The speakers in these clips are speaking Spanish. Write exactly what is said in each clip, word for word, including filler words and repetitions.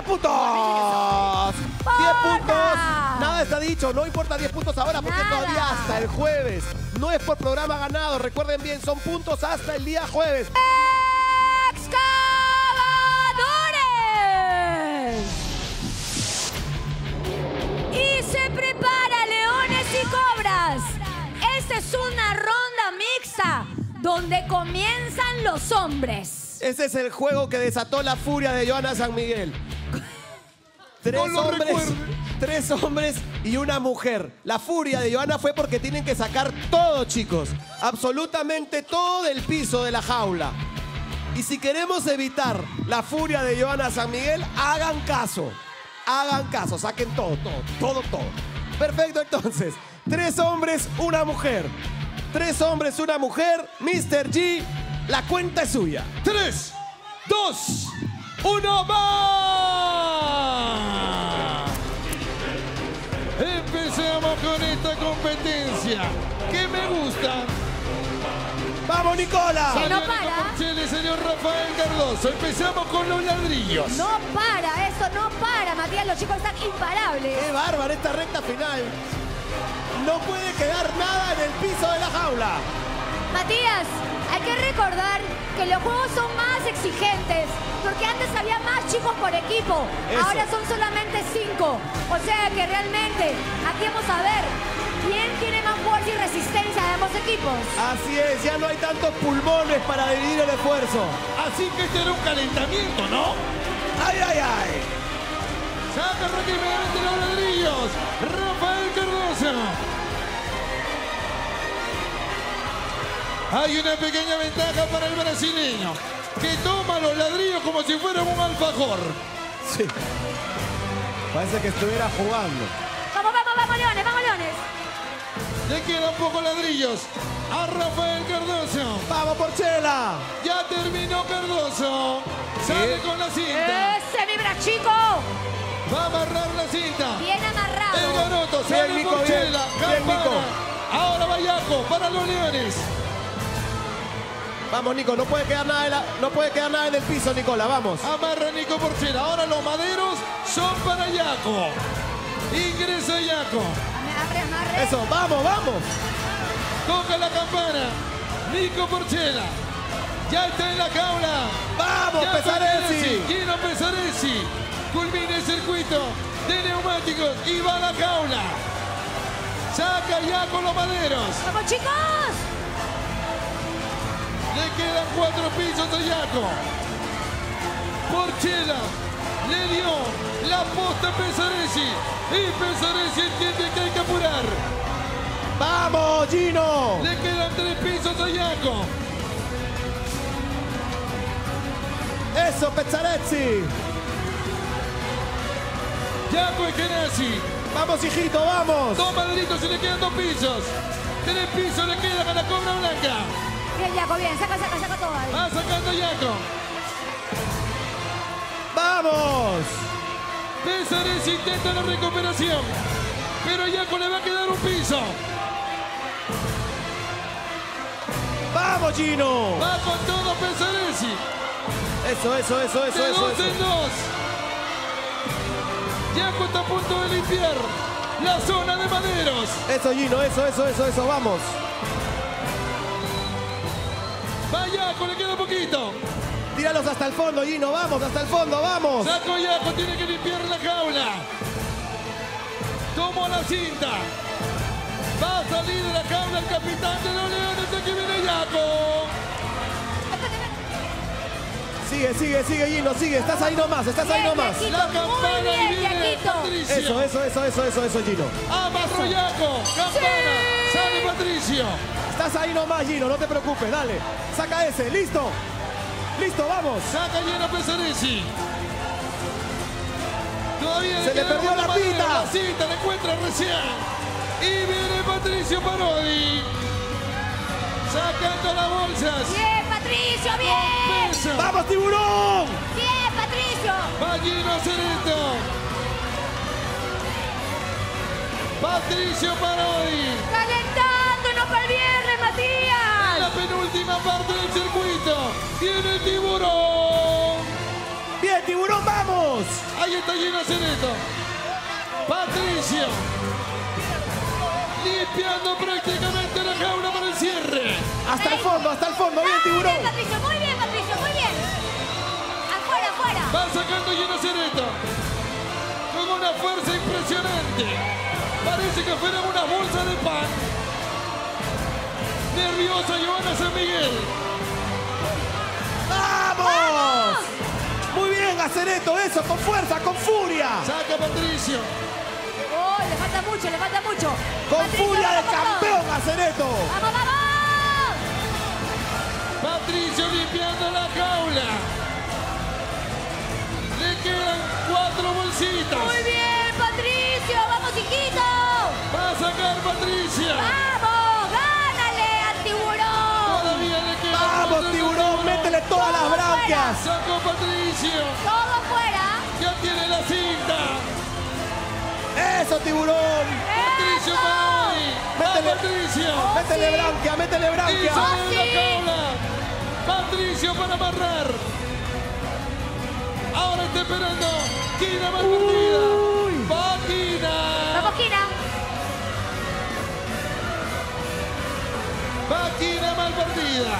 puntos! diez puntos. Nada está dicho. No importa diez puntos ahora porque Nada. todavía hasta el jueves. No es por programa ganado. Recuerden bien, son puntos hasta el día jueves. ¡Excavadores! Y se prepara Leones y Cobras. Esta es una ronda mixta donde comienzan los hombres. Ese es el juego que desató la furia de Johanna San Miguel. Tres No lo hombres, recuerde. tres hombres y una mujer. La furia de Johanna fue porque tienen que sacar todo, chicos. Absolutamente todo del piso de la jaula. Y si queremos evitar la furia de Johanna San Miguel, hagan caso. Hagan caso, saquen todo, todo, todo, todo. Perfecto, entonces. Tres hombres, una mujer. Tres hombres, una mujer. mister G, la cuenta es suya. Tres, dos, uno, más. Empecemos con esta competencia que me gusta. ¡Vamos, Nicola! Que no Mariana para. Porchela, señor Rafael Cardoso. Empezamos con los ladrillos. No para, eso no para, Matías. Los chicos están imparables. ¡Qué bárbara esta recta final! No puede quedar nada en el piso de la jaula. Matías, hay que recordar que los juegos son más exigentes, porque antes había más chicos por equipo, Eso. ahora son solamente cinco. O sea que realmente aquí vamos a ver quién tiene más fuerza y resistencia de ambos equipos. Así es, ya no hay tantos pulmones para dividir el esfuerzo. Así que este era un calentamiento, ¿no? ¡Ay, ay, ay! Saca rápidamente los ladrillos. Rafael Cardoso. Hay una pequeña ventaja para el brasileño, que toma los ladrillos como si fueran un alfajor. Sí. Parece que estuviera jugando. Vamos, vamos, vamos, Leones, vamos, Leones. Le quedan pocos ladrillos a Rafael Cardoso. ¡Vamos, Porchela! Ya terminó Cardoso. Sale con la cinta. ¡Ese, mi brachico! Va a amarrar la cinta. Bien amarrado. El garoto sale Bien, Nico, Porchela. bien. Bien, Campana. Nico. Ahora Vallaco para los Leones. Vamos, Nico, no puede quedar nada en, la- no puede quedar nada en el piso, Nicola, vamos. Amarra Nico Porchela. Ahora los maderos son para Yaco. Ingresa Yaco. Amarre, amarre. Eso, vamos, vamos. Toca la campana. Nico Porchela. Ya está en la jaula. ¡Vamos, Ya Pesaresi! Gino Pesaresi. Culmina el circuito de neumáticos y va a la jaula. Saca Yaco los maderos. ¡Vamos, chicos! Le quedan cuatro pisos a Yaco. Porchela le dio la posta a Pesaresi. Y Pesaresi entiende que hay que apurar. ¡Vamos, Gino! Le quedan tres pisos a Yaco. ¡Eso, Pesaresi! Yaco y Genasi. ¡Vamos, hijito, vamos! Dos maderitos y le quedan dos pisos. Tres pisos le quedan a la Cobra Blanca. Bien, Yaco, bien. Saca, saca, saca todo ahí. Va sacando Yaco. ¡Vamos! Pesaresi intenta la recuperación. Pero a Yaco le va a quedar un piso. ¡Vamos, Gino! Va con todo Pesaresi. Eso, eso, eso, eso, De eso, dos eso. en dos. Yaco está a punto de limpiar la zona de maderos. Eso, Gino, eso, eso, eso, eso, vamos. Va Yaco, le queda poquito. Tíralos hasta el fondo, Gino, vamos, hasta el fondo, vamos. Saco Yaco, tiene que limpiar la jaula. Tomó la cinta. Va a salir de la jaula el capitán de los Leones. Aquí viene Yaco. Sigue, sigue, sigue, Gino, sigue. Estás ahí nomás, estás ahí Bien, nomás. Yaquito, La campana muy y bien, viene Yaquito. Patricio. Eso, eso, eso, eso, eso, eso, Gino. Amarró Yaco. Campana. Sí. Sale Patricio. Estás ahí nomás, Gino, no te preocupes, dale. Saca ese, listo. Listo, vamos. Saca lleno Pesaresi. Todavía Se le queda perdió una la madera. pita. La cinta la encuentra recién. Y viene Patricio Parodi. Sacando las bolsas. Bien, Patricio, bien. Peso. ¡Vamos, tiburón! Bien, Patricio. Va Gino a hacer esto. Patricio Parodi. Calentándonos para el viernes, En la Matías. penúltima parte del circuito. Viene el tiburón. Bien, tiburón, ¡Vamos! Ahí está Gina Cereto. Patricio. Limpiando prácticamente la jaula para el cierre. Hasta el fondo, hasta el fondo. Bien, tiburón. Bien, Patricio, muy bien, Patricio, muy bien. Afuera, afuera. Va sacando Gina Cereto. Con una fuerza impresionante. Parece que fuera una bolsa de pan. Nerviosa Johanna San Miguel. ¡Vamos! Muy bien, Acereto, eso, con fuerza, con furia. Saca Patricio. Oh, le falta mucho, le falta mucho. Con Patricio, furia de vamos con todo. campeón, Acereto. ¡Vamos, vamos! Patricio limpiando la jaula. Le quedan cuatro bolsitas. Muy bien, Patricio. ¡Vamos, chiquito! Va a sacar Patricia. ¡Vamos! ¡Gánale al tiburón! Todavía le quedan Vamos, bolsas de tiburón, métele todas las Todo branquias. Sacó Patricio. Todo fuera. Ya tiene la cinta. Eso, tiburón. Patricio ¡Eso! para hoy. Va Métele. Patricio. Métele sí. branquia, métele Y branquia. sale de sí. la jaula. Patricio para amarrar. Ahora está esperando. Kina mal perdida. Uy. Va Kina. ¡Vamos, Kina! Va Kina mal perdida.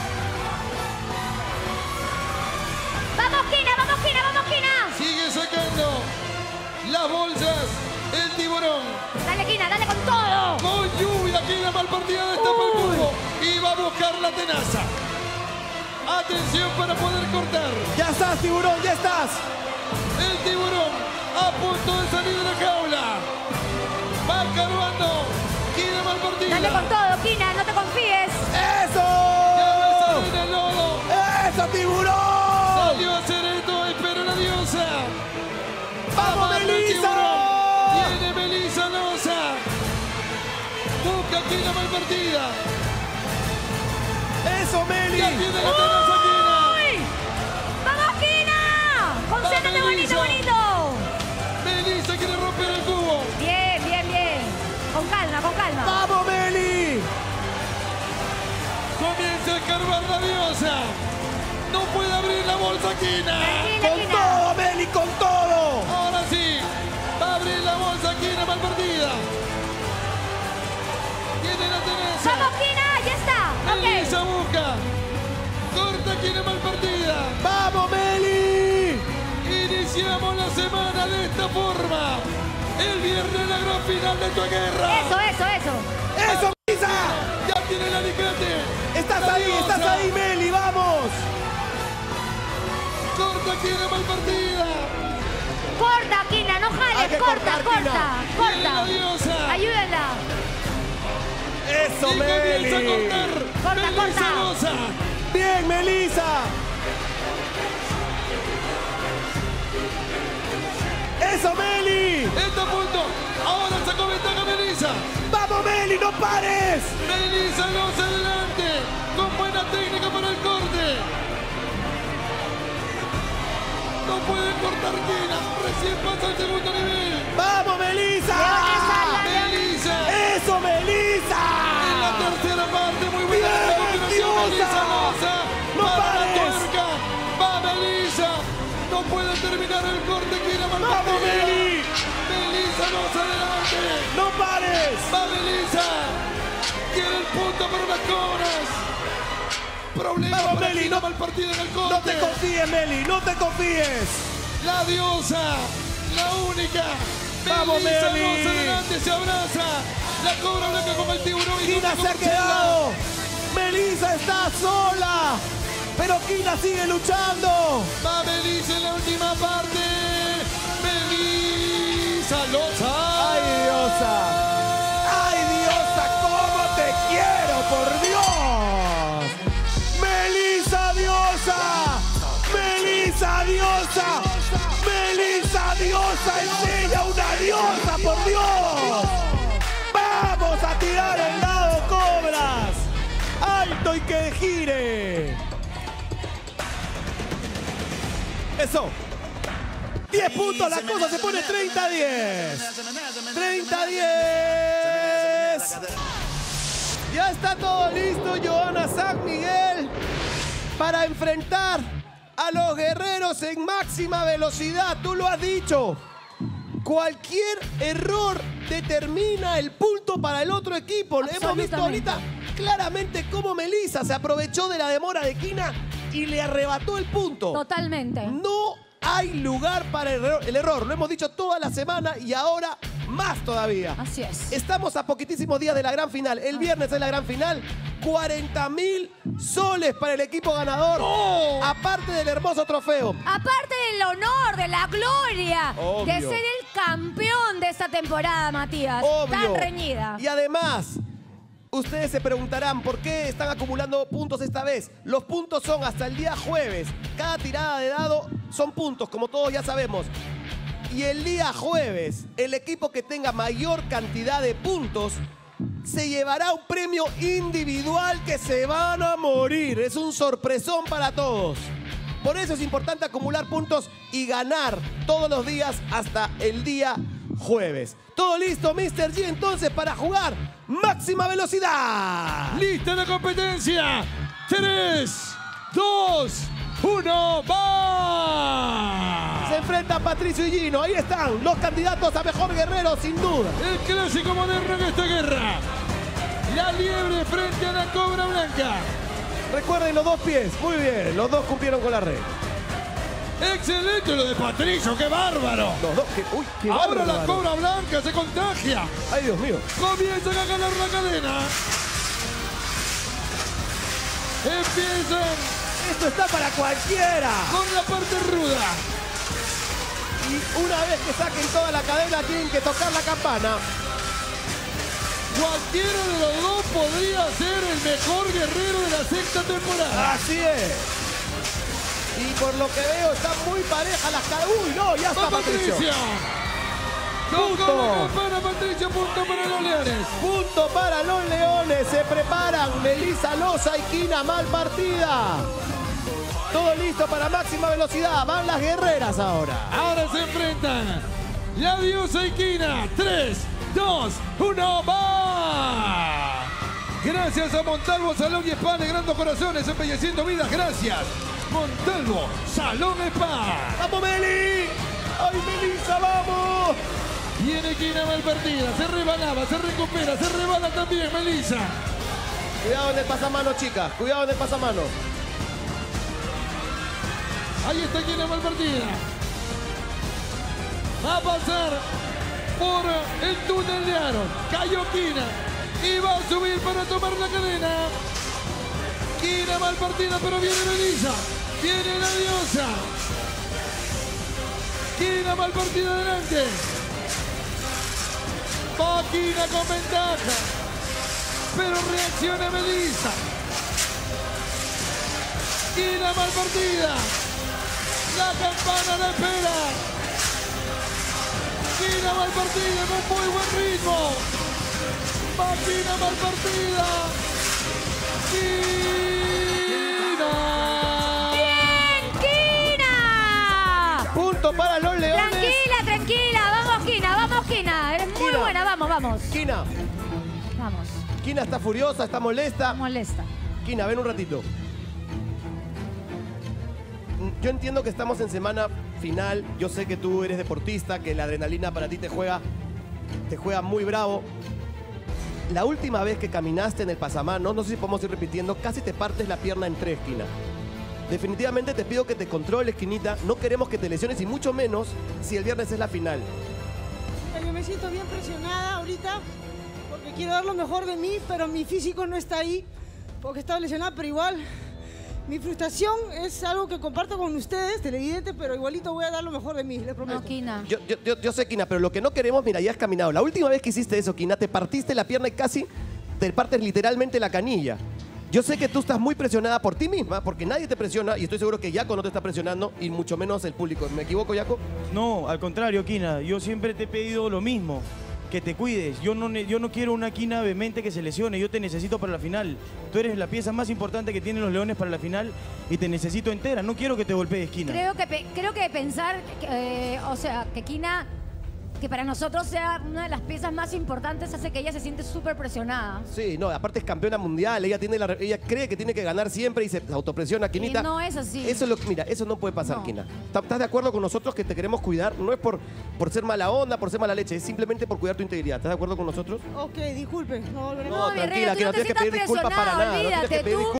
¡Vamos, Kina! ¡Vamos, Kina! ¡Vamos, Kina! Sigue sacando las bolsas el tiburón. Dale, Kina, dale con todo. Con lluvia, Kina mal partida destapa el cubo y va a buscar la tenaza. Atención para poder cortar. Ya estás, tiburón, ya estás. El tiburón a punto de salir de la jaula. Va carbando. Kina mal partida. Dale con todo, Kina, no te confíes. ¡Eso! Ya va a salir en el lodo. ¡Eso, tiburón! Salió Acereto, espera la diosa. ¡Vamos, Amarra el Melissa! tiburón. Viene Melissa Loza. Busca Kina mal partida. ¡Eso, Meli! Ya tiene la tenaza Kina. ¡Uy! ¡Vamos, Kina! ¡Concéntrate Va, bonito, Melissa. bonito! Melissa quiere romper el cubo. Bien, bien, bien. Con calma, con calma. ¡Vamos, Meli! Comienza a escarbar la diosa. No puede abrir la bolsa Kina. Tranquila, ¡Con Kina. todo, Meli, con todo! Ahora sí. Va a abrir la bolsa Kina mal perdida. Tiene la tenaza. ¡Vamos, Kina! ¡Ya está! Melissa Ok. busca. Corta Kina mal perdida. ¡Vamos, Meli! Iniciamos la semana de esta forma. El viernes la gran final de tu guerra. Eso, eso, eso. ¡Eso, Melissa! Ya tiene el alicate. ¡Estás La ahí, diosa. estás ahí, Meli! ¡Vamos! Corta Kina mal partida. Corta, Kina, no Hay jales. que Corta, cortar, corta, Kina. Viene la corta. diosa. Ayúdenla. ¡Eso, Y comienza a Meli! cortar. Corta, Melissa corta. Loza. ¡Bien, Melissa! ¡Eso, Meli! Está a punto. Ahora sacó ventaja Melissa. ¡Vamos, Meli, no pares! Melissa Loza adelante. Con buena técnica para el corte. No puede cortar Kina. Recién pasa al segundo nivel. ¡Vamos, Melissa! Melissa. ¡Eso, Melissa! En la tercera parte, muy buena ¡Bien, la continuación. diosa! Melissa Loza. ¡No Para la pares! tuerca. Va Melissa. No puede terminar el corte. Kina mal ¡Vamos, partida. Meli! Melissa Loza adelante. ¡No pares! Va Melissa. Quiere el punto para las cobras. Problema Vamos, para Meli, Kina no- mal partida en el corte. ¡No te confíes, Meli! ¡No te confíes! La diosa, la única. Vamos, Melissa Meli. Loza adelante, se abraza. La cobra blanca con el tiburón. y ¡Kina lucha se ha con Chela. quedado! ¡Melissa está sola! ¡Pero Kina sigue luchando! Va Melissa en la última parte. Melissa Loza. ¡Ay, diosa! ¡Ay, diosa! ¿Cómo te quiero, por Dios! ¡Melissa diosa! ¡Melissa diosa! ¡Melissa diosa! ¡Enseña una diosa, por Dios! ¡Vamos a tirar el dado, cobras! ¡Alto y que gire! ¡Eso! diez puntos, la cosa se pone treinta a diez. treinta a diez. Ya está todo listo, Johanna San Miguel, para enfrentar a los guerreros en máxima velocidad. Tú lo has dicho. Cualquier error determina el punto para el otro equipo. Hemos visto ahorita claramente cómo Melissa se aprovechó de la demora de Kina y le arrebató el punto. Totalmente. No hay lugar para el error, el error. Lo hemos dicho toda la semana y ahora más todavía. Así es. Estamos a poquitísimos días de la gran final. El viernes es la gran final. cuarenta mil soles para el equipo ganador. ¡Oh! Aparte del hermoso trofeo. Aparte del honor, de la gloria, Obvio. de ser el campeón de esta temporada, Matías. Obvio. Tan reñida. Y además, ustedes se preguntarán por qué están acumulando puntos esta vez. Los puntos son hasta el día jueves. Cada tirada de dado son puntos, como todos ya sabemos. Y el día jueves, el equipo que tenga mayor cantidad de puntos se llevará un premio individual que se van a morir. Es un sorpresón para todos. Por eso es importante acumular puntos y ganar todos los días hasta el día jueves. ¿Todo listo, mister G, entonces, para jugar máxima velocidad? ¡Lista la competencia! tres, dos, uno, ¡va! Se enfrentan Patricio y Gino. Ahí están los candidatos a mejor guerrero, sin duda. El clásico moderno en esta guerra. La liebre frente a la cobra blanca. Recuerden los dos pies. Muy bien, los dos cumplieron con la red. Excelente lo de Patricio, qué bárbaro. Los dos, que, uy, qué Ahora la bárbaro. cobra blanca se contagia. Ay, Dios mío. Comienzan a ganar la cadena. Empiezan Esto está para cualquiera. con la parte ruda. Y una vez que saquen toda la cadena, tienen que tocar la campana. Cualquiera de los dos podría ser el mejor guerrero de la sexta temporada. Así es. Y por lo que veo, están muy parejas las cadenas. Uy, no, ya está ¡Va Patricio. Patricio! Punto. Tocó la campana Patricio, punto para los leones. Punto para los leones. Se preparan Melissa Loza y Kina Malpartida. Todo listo para máxima velocidad. Van las guerreras ahora. Ahora se enfrentan la diosa Ikina. tres, dos, uno, ¡va! Gracias a Montalvo Salón y Spa, alegrando corazones, embelleciendo vidas. Gracias, Montalvo Salón Spa. ¡Vamos, Meli! ¡Ay, Melissa, vamos! Viene Ikina Malpartida, se rebalaba, se recupera, se rebala también Melissa. Cuidado en el pasamano, chicas. Cuidado en el pasamano. Ahí está Ikina Malpartida. Va a pasar por el túnel de Aro. Cayó Kina y va a subir para tomar la cadena. Kina Malpartida, pero viene Melissa. Viene la diosa. Kina Malpartida adelante. Va Kina con ventaja. Pero reacciona Melissa. Kina Malpartida. La campana la espera. Kina Malpartida con muy buen ritmo. Va Kina Malpartida. Kina. ¡Bien, Kina! Punto para los leones. Tranquila, tranquila. Vamos, Kina, vamos, Kina. Eres muy Kina. buena. Vamos, vamos. Kina. Vamos. Kina está furiosa, está molesta. Molesta. Kina, ven un ratito. Yo entiendo que estamos en semana final. Yo sé que tú eres deportista, que la adrenalina para ti te juega, te juega muy bravo. La última vez que caminaste en el pasamano, no sé si podemos ir repitiendo, casi te partes la pierna en tres, Kina. Definitivamente te pido que te controles, Kinita. No queremos que te lesiones y mucho menos si el viernes es la final. Yo me siento bien presionada ahorita porque quiero dar lo mejor de mí, pero mi físico no está ahí porque estaba lesionada, pero igual mi frustración es algo que comparto con ustedes, televidentes, pero igualito voy a dar lo mejor de mí, les prometo. No, Kina. Yo, yo, yo, yo sé, Kina, pero lo que no queremos, mira, ya has caminado. La última vez que hiciste eso, Kina, te partiste la pierna y casi te partes literalmente la canilla. Yo sé que tú estás muy presionada por ti misma, porque nadie te presiona y estoy seguro que Yaco no te está presionando y mucho menos el público. ¿Me equivoco, Yaco? No, al contrario, Kina. Yo siempre te he pedido lo mismo. Que te cuides. Yo no, ne- yo no quiero una Kina vehemente que se lesione. Yo te necesito para la final. Tú eres la pieza más importante que tienen los Leones para la final y te necesito entera. No quiero que te golpees, Kina. Creo que, pe- creo que pensar, que, eh, o sea, que Kina que para nosotros sea una de las piezas más importantes hace que ella se siente súper presionada. Sí, no, aparte es campeona mundial, ella tiene la, ella cree que tiene que ganar siempre y se autopresiona, Quinita. Y no es así. Eso es lo que, mira, eso no puede pasar, No. Quina. ¿Estás de acuerdo con nosotros que te queremos cuidar? No es por, por ser mala onda, por ser mala leche, es simplemente por cuidar tu integridad. ¿Estás de acuerdo con nosotros? Ok, disculpe. No volveré No, mi tranquila, reina, tú que no no te tienes que pedir sientas disculpas para presionada, nada. No tienes que olvídate, pedir tú